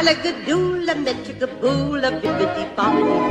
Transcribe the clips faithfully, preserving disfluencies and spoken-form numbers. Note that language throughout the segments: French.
Malagadoo, la metricaboo, la bibbidi bobbidi.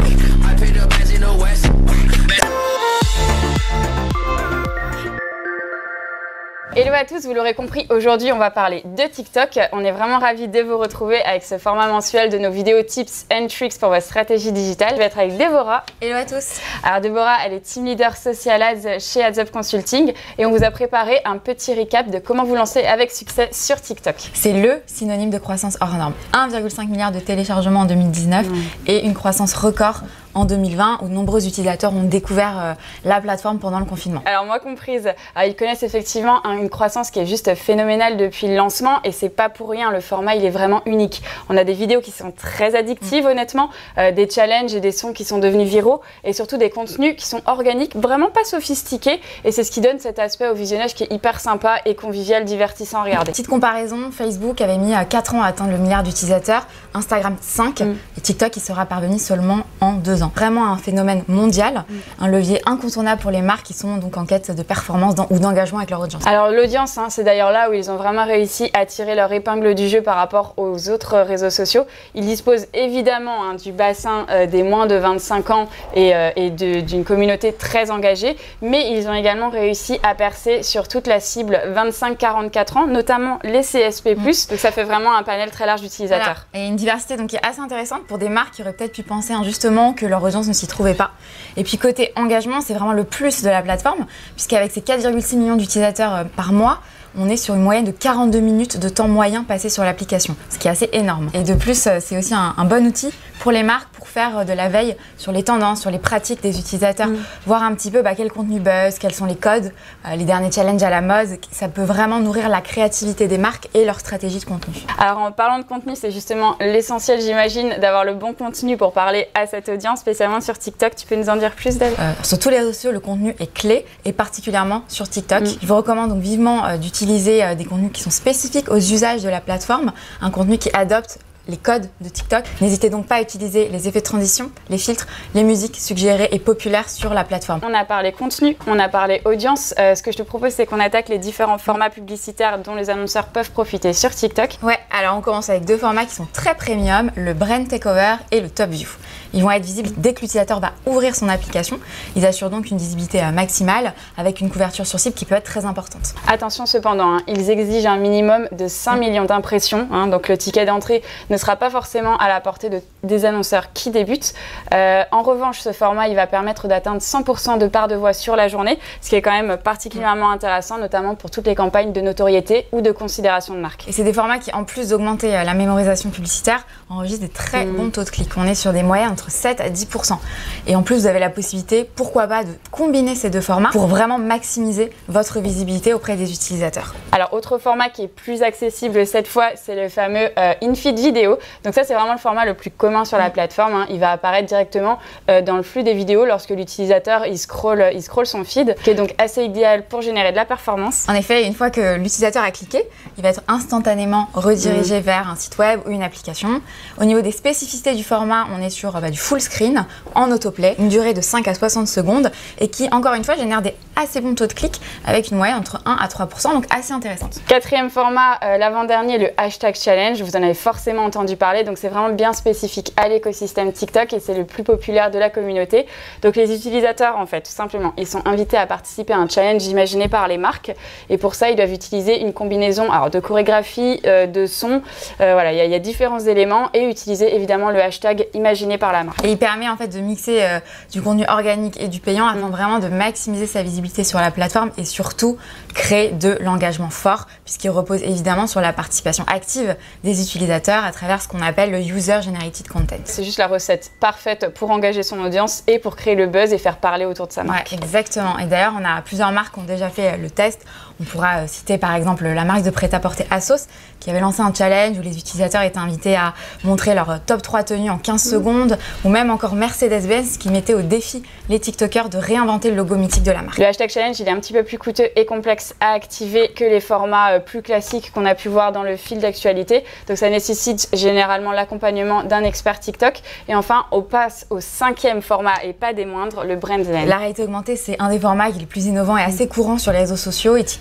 Hello à tous, vous l'aurez compris, aujourd'hui on va parler de TikTok. On est vraiment ravis de vous retrouver avec ce format mensuel de nos vidéos tips and tricks pour votre stratégie digitale. Je vais être avec Déborah. Hello à tous. Alors Déborah, elle est team leader social ads chez Ads Up Consulting et on vous a préparé un petit recap de comment vous lancer avec succès sur TikTok. C'est le synonyme de croissance hors norme. un virgule cinq milliard de téléchargements en deux mille dix-neuf mmh. et une croissance record en deux mille vingt, où de nombreux utilisateurs ont découvert euh, la plateforme pendant le confinement. Alors moi comprise, euh, ils connaissent effectivement hein, une croissance qui est juste phénoménale depuis le lancement et c'est pas pour rien, le format il est vraiment unique. On a des vidéos qui sont très addictives mmh. honnêtement, euh, des challenges et des sons qui sont devenus viraux et surtout des contenus qui sont organiques, vraiment pas sophistiqués et c'est ce qui donne cet aspect au visionnage qui est hyper sympa et convivial, divertissant à regarder. Petite comparaison, Facebook avait mis quatre ans à atteindre le milliard d'utilisateurs, Instagram cinq mmh. et TikTok il sera parvenu seulement en deux ans. Vraiment un phénomène mondial, mmh. un levier incontournable pour les marques qui sont donc en quête de performance dans, ou d'engagement avec leur audience. Alors l'audience, hein, c'est d'ailleurs là où ils ont vraiment réussi à tirer leur épingle du jeu par rapport aux autres réseaux sociaux. Ils disposent évidemment hein, du bassin euh, des moins de vingt-cinq ans et, euh, et d'une communauté très engagée, mais ils ont également réussi à percer sur toute la cible vingt-cinq à quarante-quatre ans, notamment les C S P plus, mmh. donc ça fait vraiment un panel très large d'utilisateurs. Voilà. Et une diversité donc qui est assez intéressante pour des marques qui auraient peut-être pu penser injustement que leur audience ne s'y trouvait pas. Et puis côté engagement, c'est vraiment le plus de la plateforme, puisqu'avec ses quatre virgule six millions d'utilisateurs par mois, on est sur une moyenne de quarante-deux minutes de temps moyen passé sur l'application, ce qui est assez énorme. Et de plus, c'est aussi un, un bon outil pour les marques pour faire de la veille sur les tendances, sur les pratiques des utilisateurs, mmh. voir un petit peu bah, quel contenu buzz, quels sont les codes, euh, les derniers challenges à la mode. Ça peut vraiment nourrir la créativité des marques et leur stratégie de contenu. Alors en parlant de contenu, c'est justement l'essentiel, j'imagine, d'avoir le bon contenu pour parler à cette audience, spécialement sur TikTok. Tu peux nous en dire plus, Dave? euh, Sur tous les réseaux sociaux, le contenu est clé et particulièrement sur TikTok. Mmh. Je vous recommande donc vivement euh, d'utiliser utiliser des contenus qui sont spécifiques aux usages de la plateforme, un contenu qui adopte les codes de TikTok. N'hésitez donc pas à utiliser les effets de transition, les filtres, les musiques suggérées et populaires sur la plateforme. On a parlé contenu, on a parlé audience. Euh, ce que je te propose, c'est qu'on attaque les différents formats publicitaires dont les annonceurs peuvent profiter sur TikTok. Ouais, alors on commence avec deux formats qui sont très premium, le Brand Takeover et le Top View. Ils vont être visibles dès que l'utilisateur va ouvrir son application. Ils assurent donc une visibilité maximale avec une couverture sur cible qui peut être très importante. Attention cependant, hein, ils exigent un minimum de cinq millions d'impressions, hein, donc le ticket d'entrée ne sera pas forcément à la portée de, des annonceurs qui débutent. Euh, en revanche, ce format il va permettre d'atteindre cent pour cent de part de voix sur la journée, ce qui est quand même particulièrement intéressant, notamment pour toutes les campagnes de notoriété ou de considération de marque. Et c'est des formats qui, en plus d'augmenter la mémorisation publicitaire, enregistrent des très mmh. bons taux de clic. On est sur des moyennes entre sept à dix pour cent. Et en plus, vous avez la possibilité, pourquoi pas, de combiner ces deux formats pour vraiment maximiser votre visibilité auprès des utilisateurs. Alors, autre format qui est plus accessible cette fois, c'est le fameux euh, in-feed vidéo. Donc ça, c'est vraiment le format le plus commun sur la plateforme. Hein. Il va apparaître directement euh, dans le flux des vidéos lorsque l'utilisateur il scrolle, il scrolle son feed, qui est donc assez idéal pour générer de la performance. En effet, une fois que l'utilisateur a cliqué, il va être instantanément redirigé mmh. vers un site web ou une application. Au niveau des spécificités du format, on est sur bah, du full screen en autoplay, une durée de cinq à soixante secondes et qui, encore une fois, génère des assez bons taux de clic avec une moyenne entre un à trois pour cent, donc assez intéressante. Quatrième format, euh, l'avant-dernier, le hashtag challenge. Vous en avez forcément entendu parler, donc c'est vraiment bien spécifique à l'écosystème TikTok et c'est le plus populaire de la communauté. Donc les utilisateurs, en fait, tout simplement, ils sont invités à participer à un challenge imaginé par les marques et pour ça, ils doivent utiliser une combinaison alors, de chorégraphie, euh, de son, euh, voilà, il y, y a différents éléments et utiliser évidemment le hashtag imaginé par la marque. Et il permet en fait de mixer euh, du contenu organique et du payant afin mmh. vraiment de maximiser sa visibilité sur la plateforme et surtout créer de l'engagement fort puisqu'il repose évidemment sur la participation active des utilisateurs à travers ce qu'on appelle le User Generated Content. C'est juste la recette parfaite pour engager son audience et pour créer le buzz et faire parler autour de sa marque. Ouais, exactement. Et d'ailleurs, on a plusieurs marques qui ont déjà fait le test. On pourra citer par exemple la marque de prêt-à-porter Asos qui avait lancé un challenge où les utilisateurs étaient invités à montrer leur top trois tenues en quinze mmh. secondes, ou même encore Mercedes-Benz qui mettait au défi les TikTokers de réinventer le logo mythique de la marque. Le hashtag challenge, il est un petit peu plus coûteux et complexe à activer que les formats plus classiques qu'on a pu voir dans le fil d'actualité. Donc ça nécessite généralement l'accompagnement d'un expert TikTok. Et enfin, on passe au cinquième format et pas des moindres, le brand. La réalité augmentée, c'est un des formats qui est le plus innovant et assez courant sur les réseaux sociaux et TikTok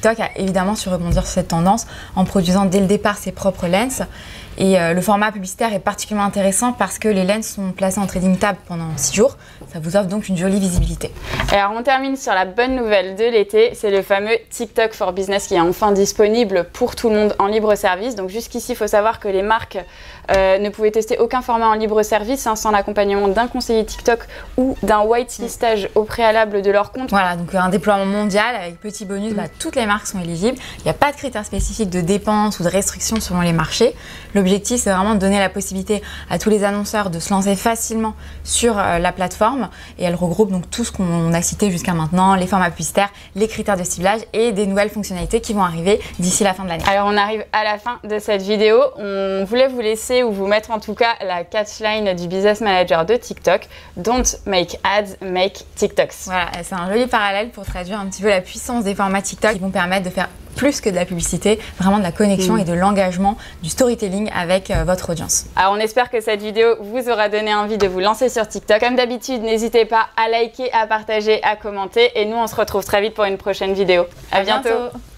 TikTok a évidemment su rebondir sur cette tendance en produisant dès le départ ses propres lens. Et euh, le format publicitaire est particulièrement intéressant parce que les lens sont placés en trading tab pendant six jours. Ça vous offre donc une jolie visibilité. Et alors on termine sur la bonne nouvelle de l'été, c'est le fameux TikTok for Business qui est enfin disponible pour tout le monde en libre service. Donc jusqu'ici, il faut savoir que les marques euh, ne pouvaient tester aucun format en libre service hein, sans l'accompagnement d'un conseiller TikTok ou d'un whitelistage au préalable de leur compte. Voilà, donc un déploiement mondial avec petit bonus, bah, toutes les marques sont éligibles. Il n'y a pas de critères spécifiques de dépenses ou de restrictions selon les marchés. L'objectif, c'est vraiment de donner la possibilité à tous les annonceurs de se lancer facilement sur euh, la plateforme et elle regroupe donc tout ce qu'on a cité jusqu'à maintenant, les formats publicitaires, les critères de ciblage et des nouvelles fonctionnalités qui vont arriver d'ici la fin de l'année. Alors on arrive à la fin de cette vidéo. On voulait vous laisser ou vous mettre en tout cas la catchline du business manager de TikTok. Don't make ads, make TikToks. Voilà, c'est un joli parallèle pour traduire un petit peu la puissance des formats TikTok qui vont permettre de faire plus que de la publicité, vraiment de la connexion mmh. et de l'engagement, du storytelling avec euh, votre audience. Alors on espère que cette vidéo vous aura donné envie de vous lancer sur TikTok. Comme d'habitude, n'hésitez pas à liker, à partager, à commenter et nous on se retrouve très vite pour une prochaine vidéo. À, à bientôt, bientôt.